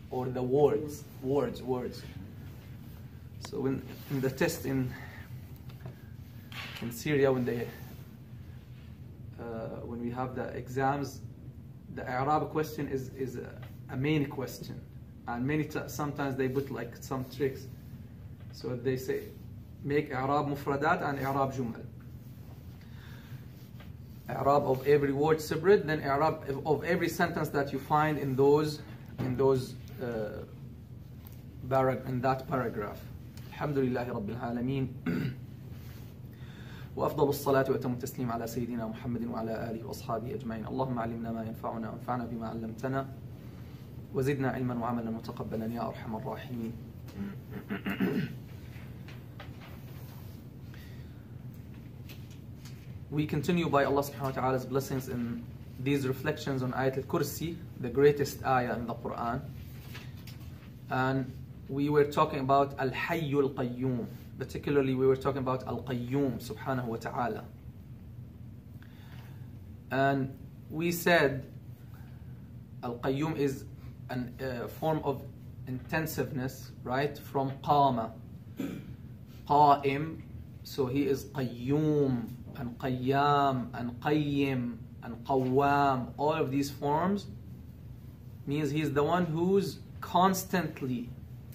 or the words. So in the test in Syria, when we have the exams, the Arab question is a main question, and sometimes they put like some tricks. So they say make Arab mufradat and Arab jumal. Arab of every word separate, then Arab of every sentence that you find in that paragraph. Alhamdulillahi Rabbil Alameen. وأفضل الصلاة وأتم التسليم على سيدنا محمد وعلى آله وأصحابه أجمعين. اللهم علمنا ما ينفعنا وانفعنا بما علمتنا وزدنا علما وعملا متقبلا يا أرحم الراحمين. We continue by Allah subhanahu wa ta'ala's blessings in these reflections on Ayat al-Kursi, the greatest ayah in the Quran. And we were talking about Al-Hayyul Qayyum. Particularly, we were talking about Al-Qayyum subhanahu wa ta'ala. And we said Al-Qayyum is a form of intensiveness, right? From Qama. Qa'im, so he is Qayyum, and Qayyam, and Qayyim, and Qawwam. All of these forms means he's the one who's constantly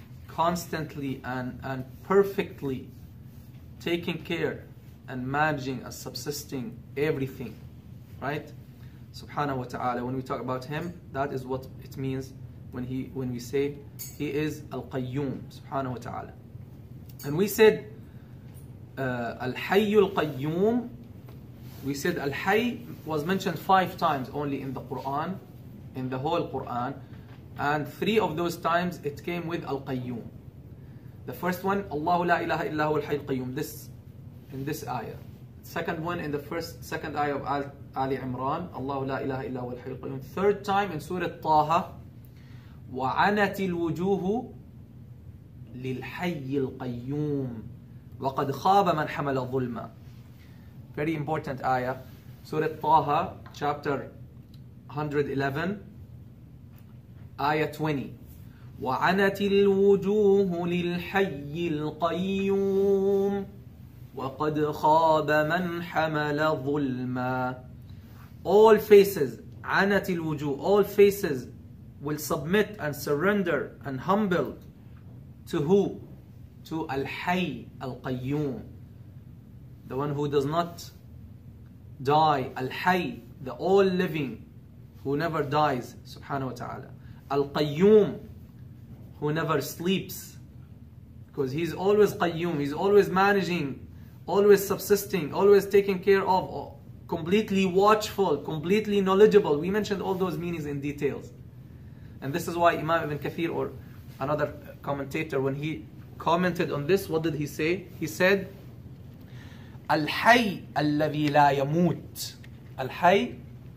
and perfectly taking care and managing and subsisting everything, right? Subhanahu wa ta'ala. When we talk about him, that is what it means when we say he is Al-Qayyum, subhanahu wa ta'ala. And we said Al-Hayyul Qayyum, we said Al-Hayy was mentioned 5 times only in the Quran, in the whole Quran, and 3 of those times it came with Al-Qayyum. The first one, Allahu la ilaha illa huwa al-Hayyul Qayyum, in this ayah. Second one in the second ayah of Ali Imran, Allahu la ilaha illa huwa al-Hayyul Qayyum. Third time in Surah Taha, وَعَنَتِ الْوُجُوهُ لِلْحَيِّ الْقَيُّومِ وَقَدْ خَابَ مَنْ حَمَلَ ظُلْمًا. Very important ayah. Surah Taha, chapter 111, ayah 20. وَعَنَتِ الْوُجُوهُ لِلْحَيِّ الْقَيُّومِ وَقَدْ خَابَ مَنْ حَمَلَ ظُلْمًا. All faces, عَنَتِ الْوُجُوهُ, all faces will submit and surrender and humble to who? To Al-Hayy, Al-Qayyum, the one who does not die. Al-Hayy, the all living, who never dies, subhanahu wa ta'ala. Al-Qayyum, who never sleeps, because he's always Qayyum, he's always managing, always subsisting, always taking care of, completely watchful, completely knowledgeable. We mentioned all those meanings in details. And this is why Imam Ibn Kathir, or another commentator, when he commented on this, what did he say? He said, Al-Hayy alladhi la yamut. Al-Hayy,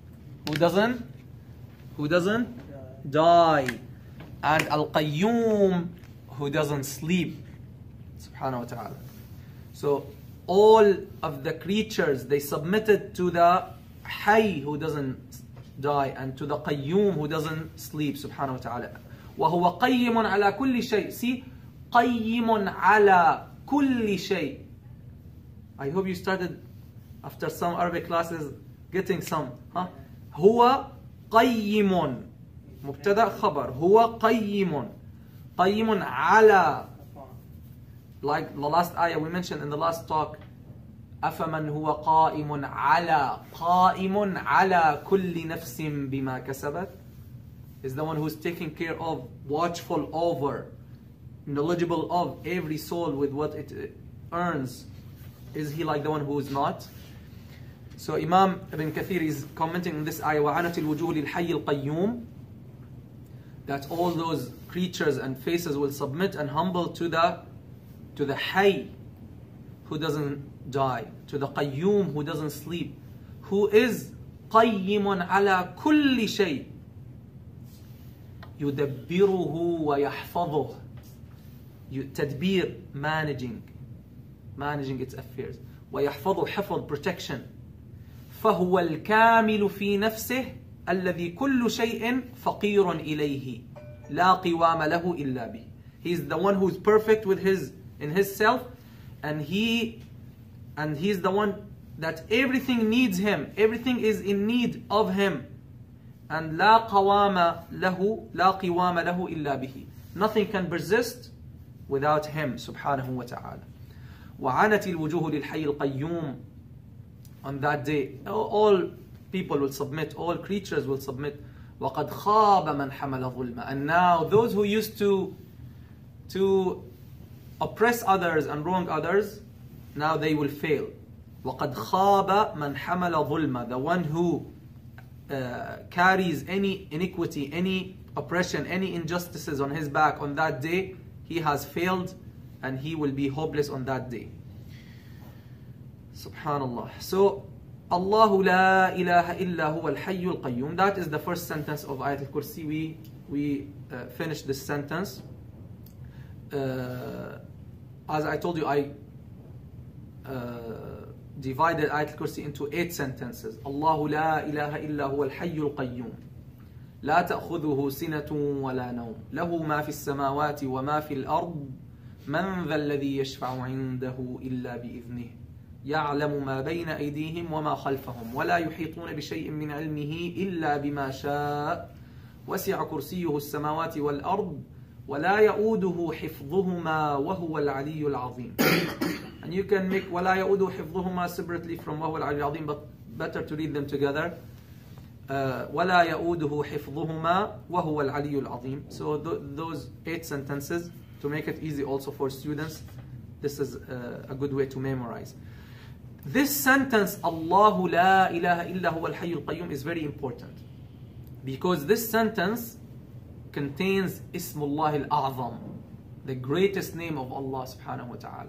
who doesn't die. And Al-Qayyum, who doesn't sleep. Subhanahu wa ta'ala. So all of the creatures, they submitted to the Hayy, who doesn't die, and to the Qayyum, who doesn't sleep, subhanahu wa ta'ala. وَهُوَ قَيِّمٌ عَلَى كُلِّ شَيْءٍ. See, قَيِّمٌ عَلَى كُلِّ شَيْءٍ. I hope you started, after some Arabic classes, getting some. هُوَ قَيِّمٌ. مبتدأ خبر. هُوَ قَيِّمٌ. قَيِّمٌ عَلَى. Like the last ayah we mentioned in the last talk. أَفَمَنْ هُوَ قَائِمٌ عَلَى كُلِّ نَفْسٍ بِمَا كَسَبَتْ. Is the one who's taking care of, watchful over, knowledgeable of every soul with what it earns. Is he like the one who is not? So Imam Ibn Kathir is commenting on this ayah, وَعَنَتِ الْوُجُوهُ لِلْحَيِّ الْقَيُّومِ, that all those creatures and faces will submit and humble to the Hayy, who doesn't die, to the Qayyum, who doesn't sleep, who is قَيِّمٌ عَلَى كُلِّ شَيْءٍ يُدَبِّرُهُ وَيَحْفَظُهُ. Tadbir, managing its affairs. وَيَحْفَظُ, حفظ, protection. فَهُوَ الْكَامِلُ فِي نَفْسِهِ الَّذِي كُلُّ شَيْءٍ فَقِيرٌ إِلَيْهِ. لا قوام له إلا به. He's the one who's perfect with in his self, and he's the one that everything needs him, everything is in need of him. And لا قوام له إلا به. Nothing can persist without him subhanahu wa ta'ala. وعنت الوجوه للحي القيوم. On that day, all people will submit, all creatures will submit. وقد خاب من حمل ظلما. And now those who used to oppress others and wrong others, now they will fail. وقد خاب من حمل ظلما. The one who carries any iniquity, any oppression, any injustices on his back on that day, he has failed and he will be hopeless on that day. Subhanallah. So, Allahu la ilaha illa huwa al-hayyu al-qayyum. That is the first sentence of Ayat al-Kursi. We finished this sentence. As I told you, I divided Ayat al-Kursi into 8 sentences. Allahu la ilaha illa huwa al-hayyu al-qayyum. لا تأخذه سنة ولا نوم له ما في السماوات وما في الأرض من ذا الذي يشفع عنده إلا بإذنه يعلم ما بين أيديهم وما خلفهم ولا يحيطون بشيء من علمه إلا بما شاء وسع كرسيه السماوات والأرض ولا يؤوده حفظهما وهو العلي العظيم. And you can make ولا يؤوده حفظهما separately from وهو العلي العظيم, but better to read them together. ولا يؤوده حفظهما وهو العلي العظيم. So those 8 sentences, to make it easy also for students, this is a good way to memorize. This sentence, Allahu la ilaha illa huwa al-hayy al-qayyum, is very important because this sentence contains Ismullah al-A'zam, the greatest name of Allah subhanahu wa ta'ala.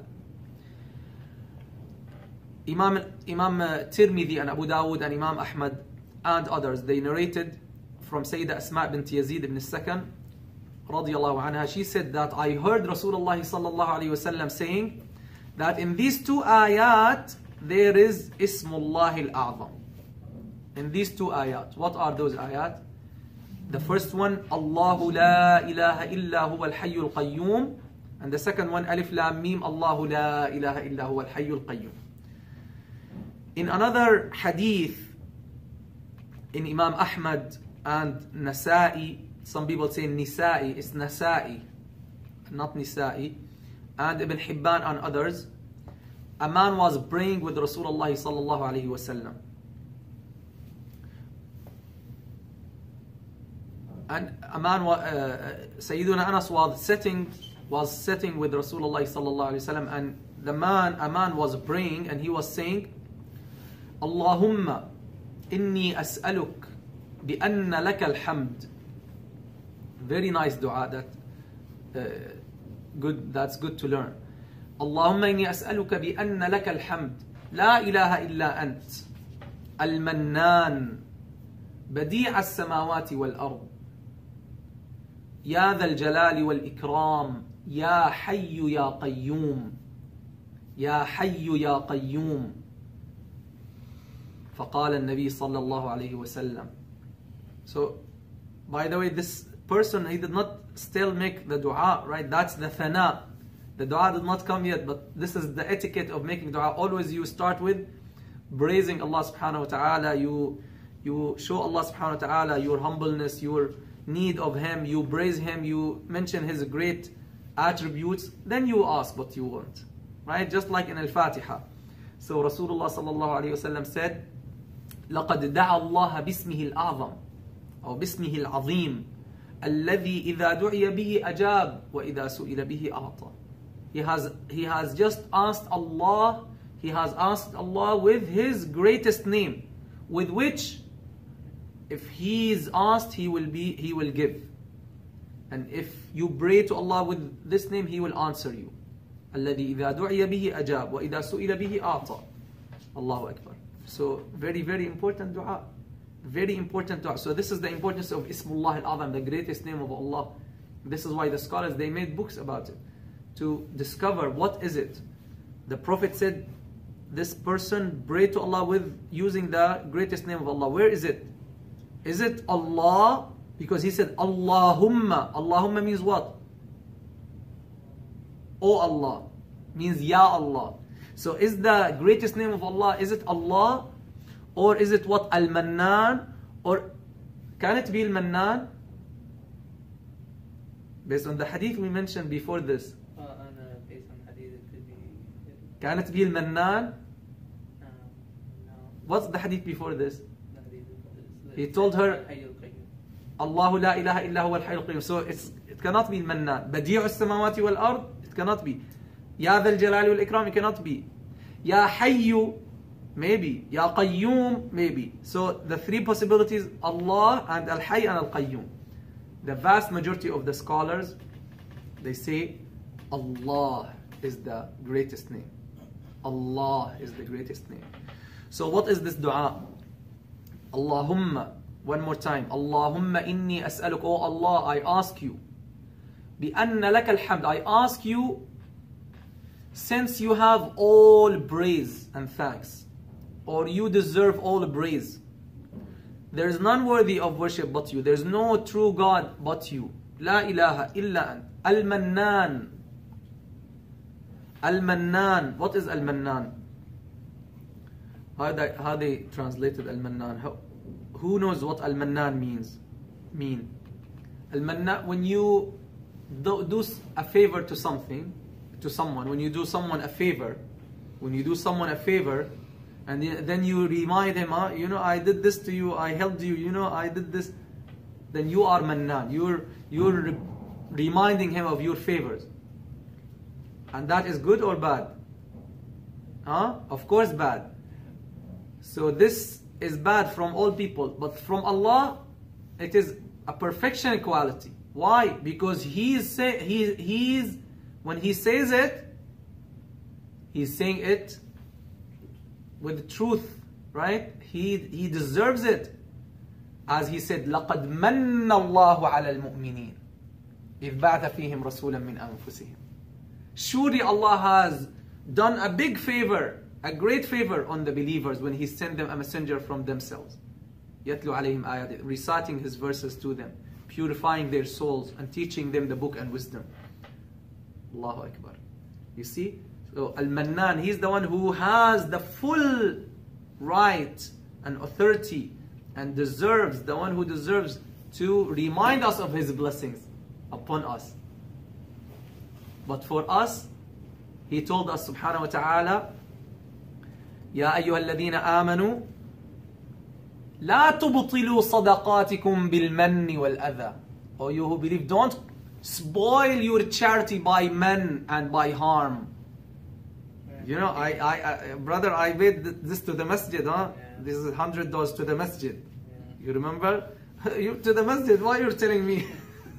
Imam Tirmidhi and Abu Dawud and Imam Ahmad and others, they narrated from Sayyidah Asma bint Yazid ibn Sakan radiyallahu anha. She said that I heard Rasulullah sallallahu alayhi wasallam saying that in these 2 ayat there is Ismullah al-A'zam. In these 2 ayat, what are those ayat? The first one, Allahu la ilaha illa huwa al-hayy al-qayyum, and the second one, Alif Lam Mim, Allahu la ilaha illa huwa al-hayy al-qayyum. In another hadith in Imam Ahmad and Nasa'i, some people say Nisa'i, it's Nasa'i, not Nisa'i, and Ibn Hibban and others, a man was praying with Rasulullah sallallahu alayhi wasallam. And a man, Sayyiduna Anas was sitting with Rasulullah sallallahu alayhi wasallam, and a man was praying and he was saying, Allahumma inni as'aluk bi anna laka al-hamd. Very nice dua, that's good to learn. Allahumma inni as'aluka bi anna laka al-hamd la ilaha illa ant al-mannan badi' as-samawati wal-ard ya dha al-jalali wal-ikram ya hayyu ya qayyum ya hayyu ya qayyum. فقال النبي صلى الله عليه وسلم. So, by the way, this person, he did not still make the dua, right? That's the thana. The dua did not come yet, but this is the etiquette of making dua. Always you start with praising Allah subhanahu wa ta'ala. You show Allah subhanahu wa ta'ala your humbleness, your need of Him. You praise Him. You mention His great attributes. Then you ask what you want, right? Just like in Al-Fatiha. So Rasulullah sallallahu alayhi wa sallam said, لقد دعا الله باسمه الأعظم أو باسمه العظيم الذي إذا دعي به أجاب وإذا سئل به أعطى. He has just asked Allah, with His greatest name, with which if He is asked, He will give. And if you pray to Allah with this name, He will answer you. الذي إذا دعي به أجاب وإذا سئل به أعطى. Allahu Akbar. So very, very important dua. Very important dua. So this is the importance of Ismullah al-Azam, the greatest name of Allah. This is why the scholars, they made books about it, to discover what is it. The Prophet said, this person prayed to Allah with using the greatest name of Allah. Where is it? Is it Allah Because he said Allahumma. Allahumma means what? Oh Allah. Means Ya Allah. So is the greatest name of Allah, is it Allah? Or is it what? Al-Mannan? Or can it be Al-Mannan? Based on the hadith we mentioned before this. Based on hadith, it could be. Can it be Al-Mannan? No. What's the hadith before this? The hadith is He told her, Hayyul Qayyum. Allahu la ilaha illa huwa al-hayyul qayyum. So it cannot be Al-Mannan. Badi'u as-samawati wal-ard, it cannot be. Ya dhal jalali wal-ikram, it cannot be. Ya Hayyu, maybe. Ya Qayyum, maybe. So the three possibilities, Allah and Al-Hayy and Al-Qayyum. The vast majority of the scholars, they say Allah is the greatest name. Allah is the greatest name. So what is this dua? Allahumma, one more time. Allahumma inni as'aluk, oh Allah, I ask you. Bi anna laka alhamd, I ask you, since you have all praise and thanks, or you deserve all praise. There is none worthy of worship but you. There is no true God but you. La ilaha illa ant. Al-Mannan. Al-Mannan. What is Al-Mannan? How they translated Al-Mannan? Who knows what Al-Mannan means? Al-Mannan, when you do a favor to something, to someone, when you do someone a favor, and then you remind him, you know, I did this to you, I helped you, you know, I did this, then you are Mannan. You're reminding him of your favors. And that is good or bad? Of course bad. So this is bad from all people, but from Allah, it is a perfection quality. Why? Because when he says it, he's saying it with truth, right? He deserves it. As he said, لَقَدْ مَنَّ اللَّهُ عَلَى الْمُؤْمِنِينَ إِذْ بَعْثَ فِيهِمْ رَسُولًا مِنْ أَنفُسِهِمْ. Surely Allah has done a big favor, a great favor on the believers when He sent them a messenger from themselves. يَتْلُ عَلَيْهِمْ آيَاتِهِ, reciting His verses to them, purifying their souls and teaching them the book and wisdom. Allahu Akbar. You see? So Al-Mannan, he's the one who has the full right and authority and deserves, the one who deserves to remind us of his blessings upon us. But for us, he told us subhanahu wa ta'ala, Ya ayyuha alladhina amanu, La tubtilu sadaqatikum bil manni wal adha. O you who believe, don't spoil your charity by man and by harm. You know, brother, I paid this to the masjid, huh? Yeah. This is $100 to the masjid. Yeah. You remember? You to the masjid, why you're telling me?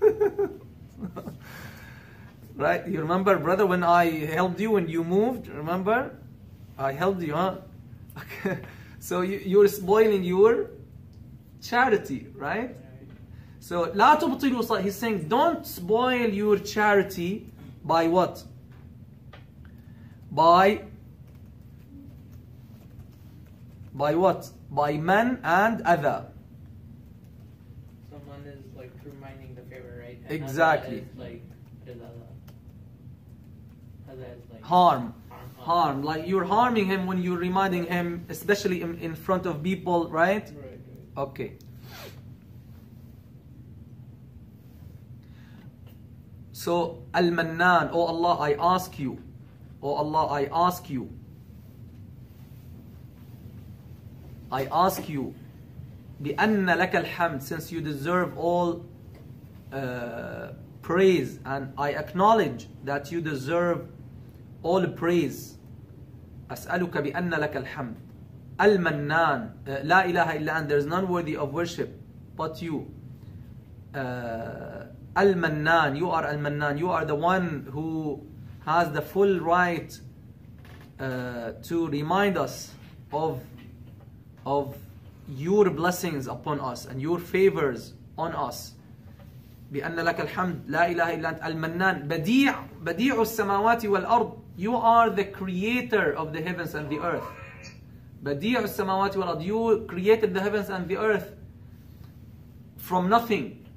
Right? You remember, brother, when I helped you when you moved? Remember? I helped you, huh? Okay. So you're spoiling your charity, right? So, لا تبطلوا, he's saying, don't spoil your charity by what? By what? By man and other. Someone is like reminding the favor, right? And exactly. Is like, other is like harm. Like you're harming him when you're reminding him, especially in front of people, right? Right. Okay. So, Al-Mannan, oh Allah, I ask you. Oh Allah, I ask you. I ask you. بِأَنَّ لَكَ الْحَمْدِ, since you deserve all praise, and I acknowledge that you deserve all praise. أسألك بأن لك الحمد. Al-Mannan, La ilaha illa ant, there is none worthy of worship but you. Al-Mannan, you are Al-Mannan, you are the one who has the full right to remind us of your blessings upon us and your favors on us. بأن لك الحمد لا إله إلا أنت المنان بديع السماوات والأرض. You are the creator of the heavens and the earth. بديع السماوات والأرض. You created the heavens and the earth from nothing.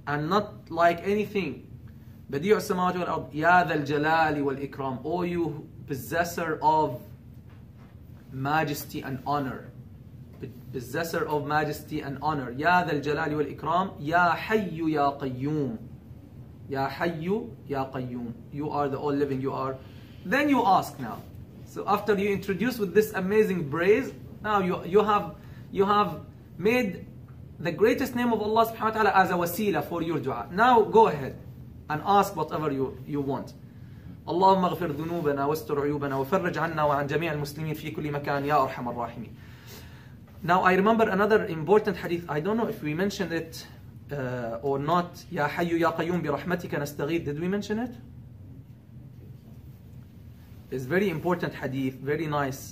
and not like anything. بديع السماوات والأرض يا ذا الجلال والإكرام, O you possessor of majesty and honor, possessor of majesty and honor, يا ذا الجلال والإكرام, يا حي يا قيوم, يا حي يا قيوم, you are the all living, you are. Then you ask now. So after you introduce with this amazing praise, now you have made the greatest name of Allah subhanahu wa ta'ala as a wasila for your dua. Now go ahead and ask whatever you want. اللهم اغفر ذنوبنا واستر عيوبنا وفرج عنا وعن جميع المسلمين في كل مكان يا أرحم الراحمين. Now I remember another important hadith. I don't know if we mentioned it or not. يا حي يا قيوم برحمتك نستغيث. Did we mention it? It's very important hadith, very nice.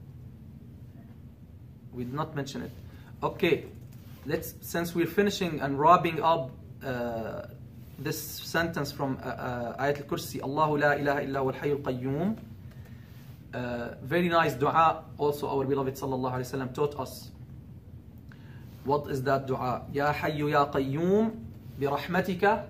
We did not mention it. Okay, since we're finishing and wrapping up this sentence from Ayat al-Kursi, Allahu la ilaha illa wal hayyul qayyum. Very nice dua. Also our beloved sallallahu alaihi wasallam taught us. What is that dua? Ya hayyu ya qayyum birahmatika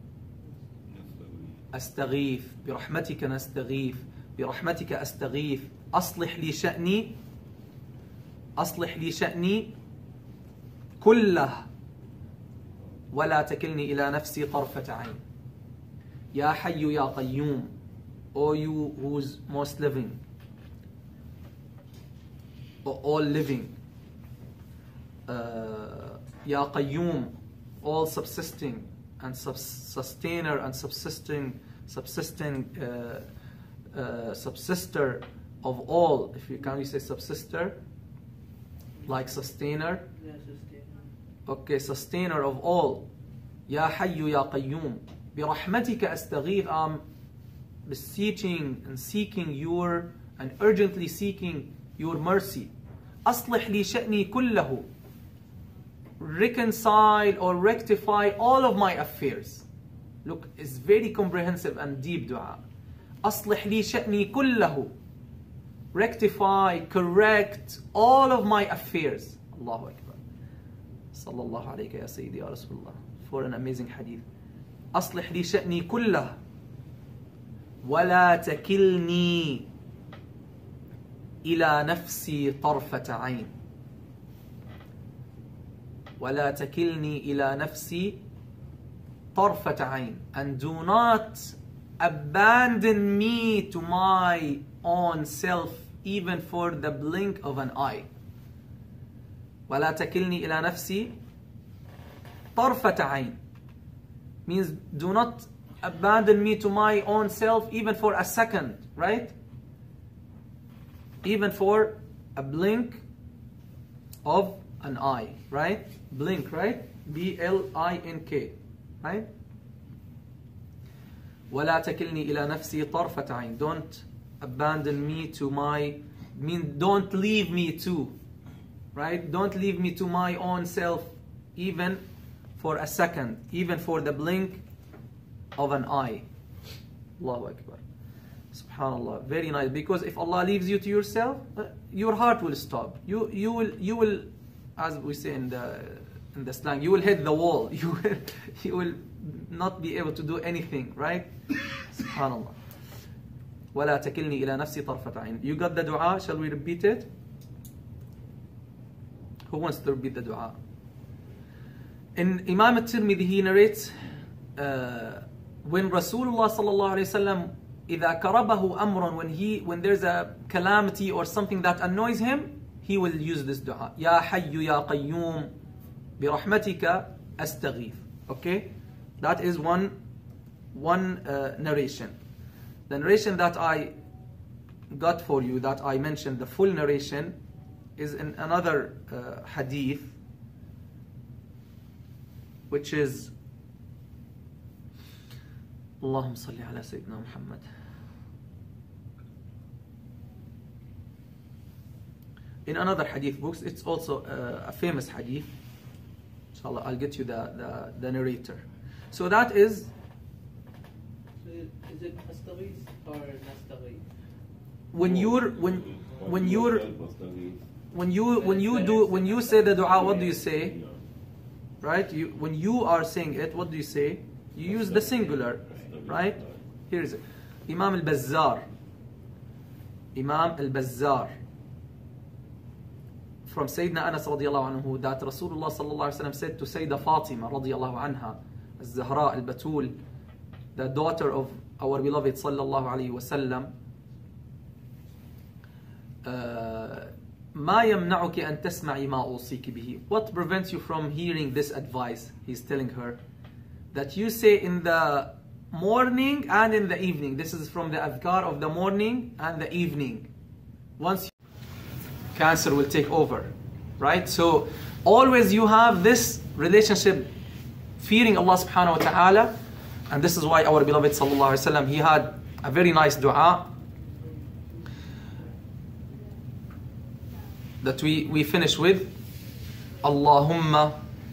astaghith, birahmatika nastaghith, birahmatika astaghith, aslih li sha'ni, aslih li sha'ni kullah ولا تكلني إلى نفسي طرفة عين. يا حي يا قيوم, O you who's most living, O all living, يا قيوم, all subsisting and sustainer and subsisting subsister of all. If you can we say subsister, like sustainer. Yeah, sustainer. Okay, sustainer of all. Ya Hayyu Ya Qayyum. برحمتك أستغيث. I'm beseeching and seeking your and urgently seeking your mercy. أصلح لي شأني كله. Reconcile or rectify all of my affairs. Look, it's very comprehensive and deep dua. أصلح لي شأني كله. Rectify, correct all of my affairs. Allahu Akbar. صلى الله عليك يا سيدي يا رسول الله. For an amazing hadith. أصلح لي شأني كله ولا تكلني إلى نفسي طرفة عين. ولا تكلني إلى نفسي طرفة عين. And do not abandon me to my own self even for the blink of an eye. ولا تكلني إلى نفسي طرفة عين means do not abandon me to my own self even for a second, right? Even for a blink of an eye, right? Blink, right? B-L-I-N-K, right? ولا تكلني إلى نفسي طرفة عين. Don't abandon me to my, don't leave me to, right? Don't leave me to my own self even for a second, even for the blink of an eye. Allahu Akbar. Subhanallah. Very nice. Because if Allah leaves you to yourself, your heart will stop. You will, as we say in the slang, you will hit the wall. You will not be able to do anything, right? Subhanallah. ولا تكلني إلى نفسي طرفة عين. You got the dua? Shall we repeat it? Who wants to repeat the dua? In Imam al-Tirmidhi, he narrates when Rasulullah sallallahu alaihi wasallam إذا كربه أمر, when there's a calamity or something that annoys him, he will use this dua. يا حي يا قيوم برحمتك أستغيث. Okay, that is one narration. The narration that I got for you, that I mentioned, the full narration, is in another hadith, which is Allahumma salli ala Sayyidina Muhammad. In another hadith books, it's also a famous hadith. Inshallah, I'll get you the narrator. So that is. So is it astaghith or nastaghith? When you say the dua, what do you say? right? When you are saying it, what do you say? You use the singular, right? Here is it. Imam al-Bazzar. Imam al-Bazzar. From Sayyidina Anas radiallahu anhu, that Rasulullah sallallahu alaihi wasallam said to Sayyidah Fatima radiallahu anha, al-Zahra al-Batul, the daughter of our beloved sallallahu alaihi wasallam, ما يمنعك أن تسمعي ما أوصيك به. What prevents you from hearing this advice? He's telling her that you say in the morning and in the evening. This is from the adhkar of the morning and the evening. Once cancer will take over, right? So always you have this relationship, fearing Allah subhanahu wa ta'ala, and this is why our beloved sallallahu alaihi wasallam, he had a very nice dua that we finish with. Allahumma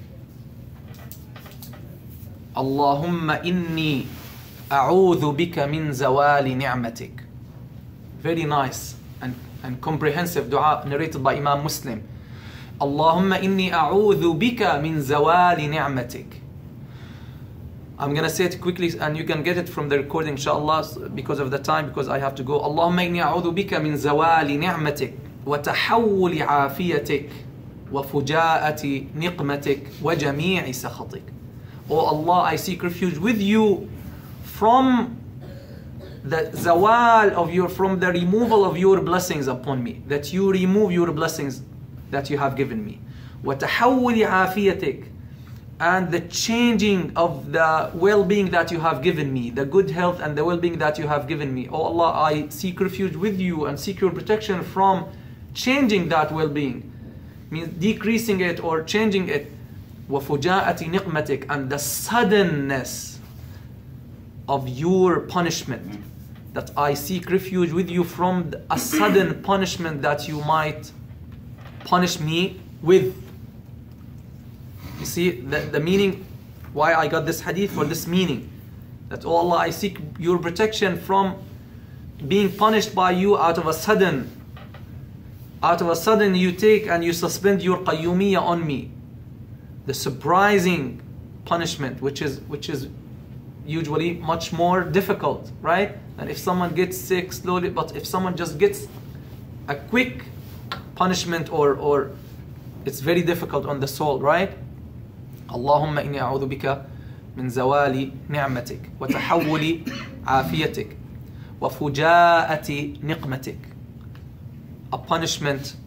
inni a'udhu bika min zawali ni'matik. Very nice and comprehensive dua narrated by Imam Muslim. Allahumma inni a'udhu bika min zawali ni'matik. I'm gonna say it quickly and you can get it from the recording inshallah because of the time, because I have to go. Allahumma inni a'udhu bika min zawali ni'matik wa tahawuli afiyatik wa fujaati niqmatik wa jami'i sakhatik. Oh Allah, I seek refuge with you from the zawal of your, from the removal of your blessings upon me, that you remove your blessings that you have given me. وَتَحَوُّلِ عَافِيَتِكَ, and the changing of the well-being that you have given me, the good health and the well-being that you have given me. Oh Allah, I seek refuge with you and seek your protection from changing that well-being, means decreasing it or changing it. وَفُجَاءَةِ نِقْمَتِكَ, and the suddenness of your punishment, that I seek refuge with you from a sudden punishment that you might punish me with. You see the meaning, why I got this hadith for this meaning, that oh Allah, I seek your protection from being punished by you out of a sudden you take and you suspend your qayyumiyya on me, the surprising punishment, which is usually much more difficult, right? And if someone gets sick slowly, but if someone just gets a quick punishment or it's very difficult on the soul, right? Allahumma inni a'udhu bika min zawali ni'matik wa tahawuli afiyatik wa fujaati niqmatik. A punishment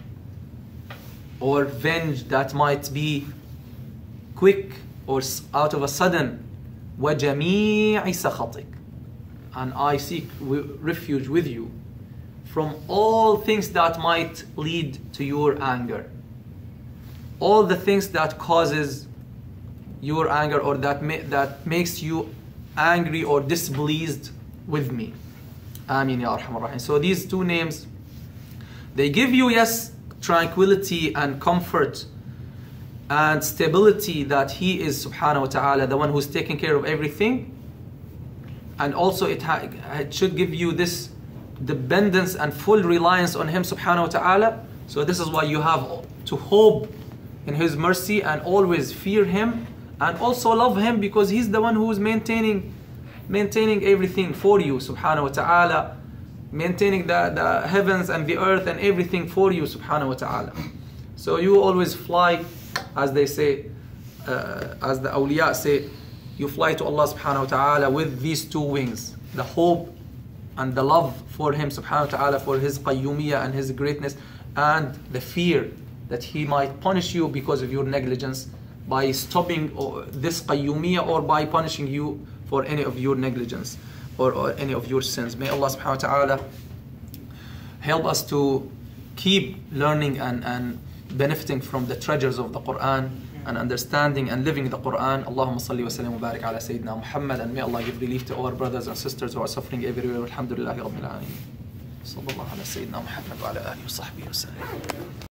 or revenge that might be quick or out of a sudden. Wa jami'i sakhatik, and I seek refuge with you from all things that might lead to your anger, all the things that causes your anger or that makes you angry or displeased with me. Ameen ya arhamar rahim. So these two names, they give you, yes, tranquility and comfort and stability, that He is subhanahu wa ta'ala the one who's taking care of everything, and also it should give you this dependence and full reliance on Him subhanahu wa ta'ala. So this is why you have to hope in His mercy and always fear Him and also love Him, because He's the one who is maintaining everything for you subhanahu wa ta'ala, maintaining the heavens and the earth and everything for you subhanahu wa ta'ala. So you always fly, as they say, as the awliya say, you fly to Allah subhanahu wa ta'ala with these two wings, the hope and the love for Him subhanahu wa ta'ala, for His qayyumiyya and His greatness, and the fear that He might punish you because of your negligence by stopping this qayyumiyya or by punishing you for any of your negligence or any of your sins. May Allah subhanahu wa ta'ala help us to keep learning and benefiting from the treasures of the Quran and understanding and living the Quran. Allahumma salli wa sallim wa barik ala Sayyidina Muhammad, and may Allah give relief to our brothers and sisters who are suffering everywhere. Alhamdulillahi Rabbil Alameen. Sallallahu ala Sayyidina Muhammad wa ala alihi wa sahbihi wa sallam.